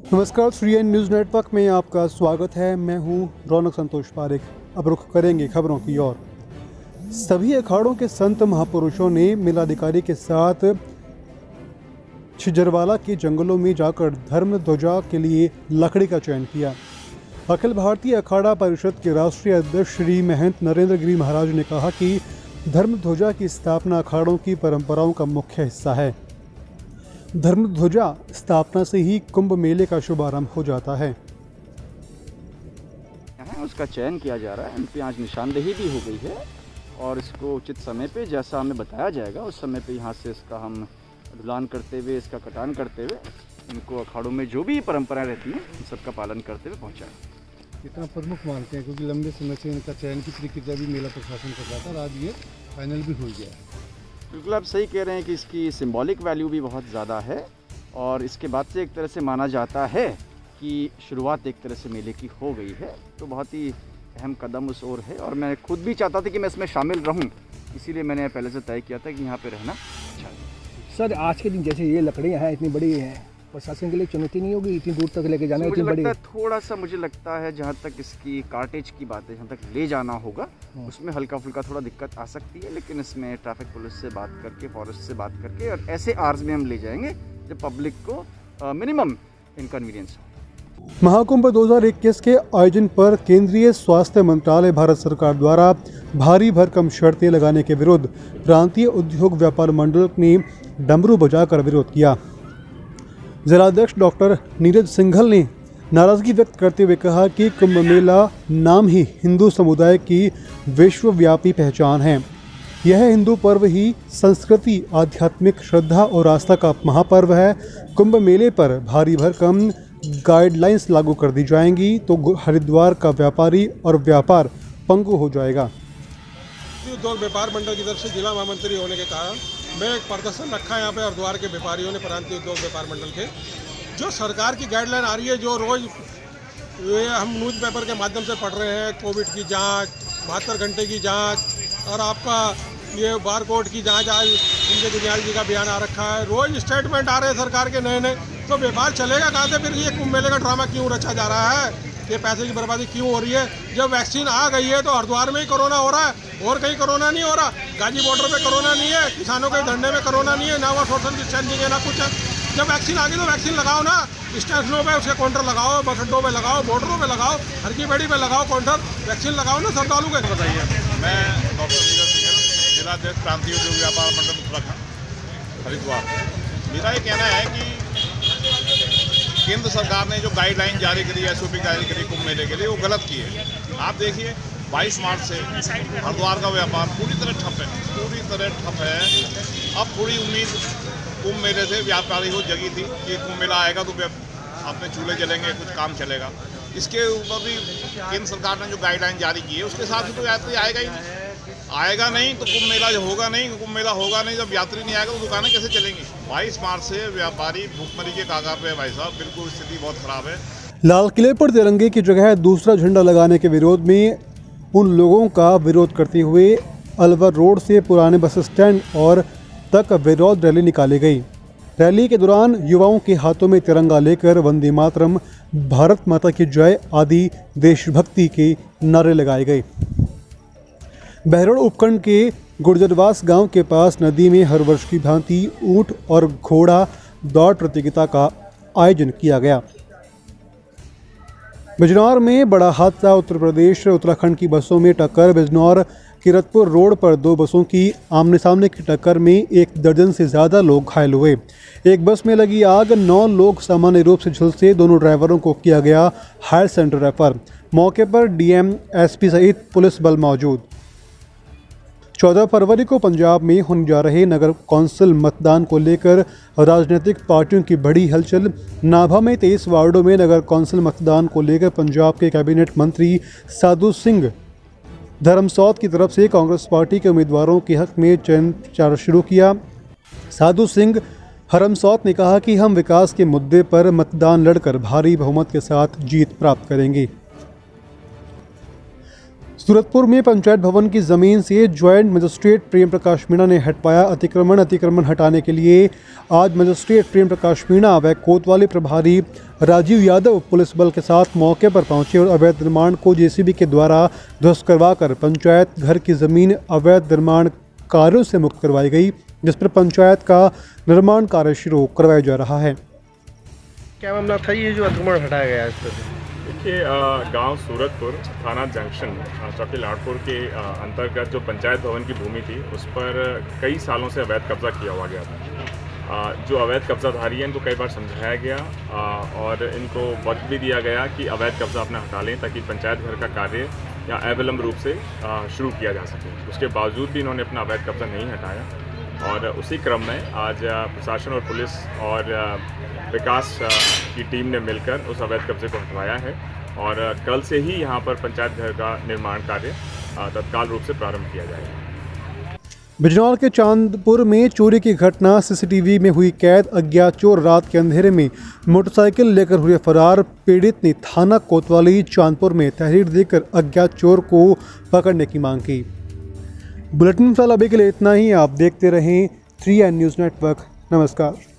नमस्कार, श्रीएन news network में आपका स्वागत है। मैं हूं रौनक संतोष पारेख। अब रुख करेंगे खबरों की ओर। सभी अखाड़ों के संत महापुरुषों ने मेलाधिकारी के साथ छिजरवाला के जंगलों में जाकर धर्म ध्वजा के लिए लकड़ी का चयन किया। अखिल भारतीय अखाड़ा परिषद के राष्ट्रीय अध्यक्ष श्री महंत नरेंद्र गिरी महाराज ने कहा कि धर्म ध्वजा की स्थापना अखाड़ों की परंपराओं का मुख्य हिस्सा है। धर्म ध्वजा स्थापना से ही कुंभ मेले का शुभारंभ हो जाता है। उसका चयन किया जा रहा है। इन पे आज निशानदेही भी हो गई है और इसको उचित समय पे जैसा हमें बताया जाएगा उस समय पे यहाँ से इसका हम ढुलान करते हुए, इसका कटान करते हुए इनको अखाड़ों में जो भी परंपराएं रहती हैं उन सबका पालन करते हुए पहुँचाएँ। कितना प्रमुख मानते हैं, क्योंकि लंबे समय से इनका चयन की प्रक्रिया भी मेला प्रशासन कर रहा था और आज ये फाइनल भी हो गया है। बिल्कुल आप सही कह रहे हैं कि इसकी सिंबॉलिक वैल्यू भी बहुत ज़्यादा है और इसके बाद से एक तरह से माना जाता है कि शुरुआत एक तरह से मेले की हो गई है। तो बहुत ही अहम कदम उस ओर है और मैं खुद भी चाहता था कि मैं इसमें शामिल रहूं, इसीलिए मैंने पहले से तय किया था कि यहाँ पे रहना अच्छा है। सर, आज के दिन जैसे ये लकड़ियाँ हैं इतनी बड़ी हैं, प्रशासन के लिए चुनौती नहीं होगी इतनी दूर तक लेके जाना? इतनी बड़ी थोड़ा सा मुझे लगता है जहाँ तक इसकी कार्टेज की बात है, जहाँ तक ले जाना होगा उसमें हल्का फुल्का थोड़ा दिक्कत आ सकती है, लेकिन इसमें ट्रैफिक पुलिस से बात करके, फॉरेस्ट से बात करके और ऐसे आवर्स में हम ले जाएंगे जब पब्लिक को मिनिमम इनकन्वीनियंस हो। महाकुंभ 2021 के आयोजन पर केंद्रीय स्वास्थ्य मंत्रालय भारत सरकार द्वारा भारी भरकम शर्तें लगाने के विरुद्ध प्रांतीय उद्योग व्यापार मंडल ने डमरू बजाकर विरोध किया। जिलाध्यक्ष डॉक्टर नीरज सिंघल ने नाराजगी व्यक्त करते हुए कहा कि कुंभ मेला नाम ही हिंदू समुदाय की विश्वव्यापी पहचान है। यह हिंदू पर्व ही संस्कृति, आध्यात्मिक श्रद्धा और आस्था का महापर्व है। कुंभ मेले पर भारी भरकम गाइडलाइंस लागू कर दी जाएंगी तो हरिद्वार का व्यापारी और व्यापार पंगु हो जाएगा। उद्योग व्यापार मंडल की तरफ से जिला महामंत्री होने के कारण मैं एक प्रदर्शन रखा यहाँ पे हरिद्वार के व्यापारियों ने, प्रांतीय उद्योग व्यापार मंडल के। जो सरकार की गाइडलाइन आ रही है, जो रोज़ हम न्यूज़पेपर के माध्यम से पढ़ रहे हैं, कोविड की जांच, 72 घंटे की जांच और आपका ये बारकोड की जांच, आज इंद्र दीनदयाल जी का बयान आ रखा है, रोज़ स्टेटमेंट आ रहे हैं सरकार के नए नए। तो व्यापार चलेगा कहाँ से? फिर ये कुंभ मेले का ड्रामा क्यों रचा जा रहा है? ये पैसे की बर्बादी क्यों हो रही है? जब वैक्सीन आ गई है तो हरिद्वार में ही कोरोना हो रहा है और कहीं कोरोना नहीं हो रहा। गाजी बॉर्डर पे कोरोना नहीं है, किसानों के धरने में कोरोना नहीं है, ना वहाँ सोशल डिस्टेंसिंग है ना कुछ है। जब वैक्सीन आ गई तो वैक्सीन लगाओ ना, स्टेशनों पे उसके काउंटर लगाओ, बस अड्डों पे लगाओ, बॉर्डरों पे लगाओ, हर की बेड़ी पे लगाओ काउंटर, वैक्सीन लगाओ ना श्रद्धालु के। बताइए। मैं डॉक्टर नीरज सिंघल, जिलाध्यक्ष प्रांतीय उद्योग व्यापार मंडल उत्तराखंड हरिद्वार। मेरा ये कहना है कि केंद्र सरकार ने जो गाइडलाइन जारी करी है, SOP जारी करी कुंभ मेले के लिए, वो गलत की है। आप देखिए 22 मार्च से हरिद्वार का व्यापार पूरी तरह ठप है, पूरी तरह ठप है। अब पूरी उम्मीद कुंभ मेले से व्यापारी को जगी थी कि कुंभ मेला आएगा तो अपने चूल्हे जलेंगे, कुछ काम चलेगा। इसके ऊपर भी केंद्र सरकार ने जो गाइडलाइन जारी की है उसके साथ ही तो यात्री आएगा ही नहीं। आएगा नहीं तो कुंभ मेला होगा नहीं, कुंभ मेला होगा नहीं, जब यात्री नहीं आएगा तो दुकानें कैसे चलेंगी? 22 मार्च से व्यापारी भूखमरी के कागार पे है भाई साहब, बिल्कुल स्थिति बहुत खराब है। लाल किले पर तिरंगे की जगह दूसरा झंडा लगाने के विरोध में उन लोगों का विरोध करते हुए अलवर रोड से पुराने बस स्टैंड और तक विरोध रैली निकाली गई। रैली के दौरान युवाओं के हाथों में तिरंगा लेकर वंदे मातरम, भारत माता की जय आदि देशभक्ति के नारे लगाए गए। बहरोड उपखंड के गुर्जरवास गांव के पास नदी में हर वर्ष की भांति ऊंट और घोड़ा दौड़ प्रतियोगिता का आयोजन किया गया। बिजनौर में बड़ा हादसा, उत्तर प्रदेश उत्तराखंड की बसों में टक्कर। बिजनौर किरतपुर रोड पर दो बसों की आमने सामने की टक्कर में 1 दर्जन से ज़्यादा लोग घायल हुए। एक बस में लगी आग, 9 लोग सामान्य रूप से झुलसे। दोनों ड्राइवरों को किया गया हायर सेंटर रेफर। मौके पर DM, SP सहित पुलिस बल मौजूद। 14 फरवरी को पंजाब में होने जा रहे नगर कौंसिल मतदान को लेकर राजनीतिक पार्टियों की बड़ी हलचल। नाभा में 23 वार्डों में नगर कौंसिल मतदान को लेकर पंजाब के कैबिनेट मंत्री साधु सिंह धर्मसौत की तरफ से कांग्रेस पार्टी के उम्मीदवारों के हक में चयन प्रचार शुरू किया। साधु सिंह धर्मसौत ने कहा कि हम विकास के मुद्दे पर मतदान लड़कर भारी बहुमत के साथ जीत प्राप्त करेंगे। सूरतपुर में पंचायत भवन की ज़मीन से ज्वाइंट मजिस्ट्रेट प्रेम प्रकाश मीणा ने हटवाया अतिक्रमण हटाने के लिए आज मजिस्ट्रेट प्रेम प्रकाश मीणा व कोतवाली प्रभारी राजीव यादव पुलिस बल के साथ मौके पर पहुंचे और अवैध निर्माण को जेसीबी के द्वारा ध्वस्त करवाकर पंचायत घर की ज़मीन अवैध निर्माण कार्यों से मुक्त करवाई गई, जिस पर पंचायत का निर्माण कार्य शुरू करवाया जा रहा है। क्या मामला था ये जो अतिक्रमण हटाया गया है इस पर? देखिए, गांव सूरतपुर थाना जंक्शन चौकी लाडपुर के अंतर्गत जो पंचायत भवन की भूमि थी उस पर कई सालों से अवैध कब्जा किया हुआ गया था। जो अवैध कब्जाधारी हैं इनको कई बार समझाया गया और इनको वक्त भी दिया गया कि अवैध कब्जा अपना हटा लें ताकि पंचायत घर का कार्य या अविलंब रूप से शुरू किया जा सके। उसके बावजूद भी इन्होंने अपना अवैध कब्जा नहीं हटाया और उसी क्रम में आज प्रशासन और पुलिस और विकास की टीम ने मिलकर उस अवैध कब्जे को हटवाया है और कल से ही यहाँ पर पंचायत घर का निर्माण कार्य तत्काल रूप से प्रारंभ किया जाएगा। बिजनौर के चांदपुर में चोरी की घटना सीसीटीवी में हुई कैद। अज्ञात चोर रात के अंधेरे में मोटरसाइकिल लेकर हुए फरार। पीड़ित ने थाना कोतवाली चांदपुर में तहरीर देकर अज्ञात चोर को पकड़ने की मांग की। बुलेटिन फिलहाल अभी के लिए इतना ही। आप देखते रहें 3N न्यूज़ नेटवर्क। नमस्कार।